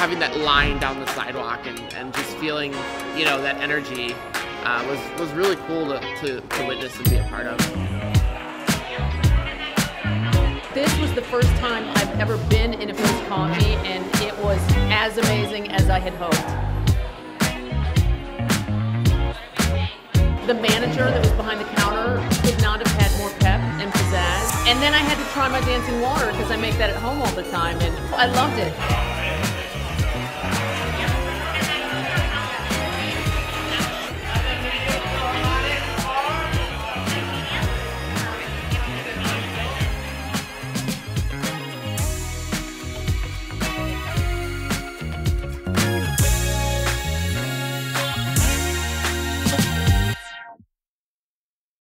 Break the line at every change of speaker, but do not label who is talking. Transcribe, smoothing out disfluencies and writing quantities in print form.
having that line down the sidewalk and just feeling, you know, that energy was really cool to witness and be a part of.
This was the first time I've ever been in a PhilzCoffee, and it was as amazing as I had hoped. The manager that was behind the counter could not have had more pep and pizzazz. And then I had to try my dancing water because I make that at home all the time, and I loved it.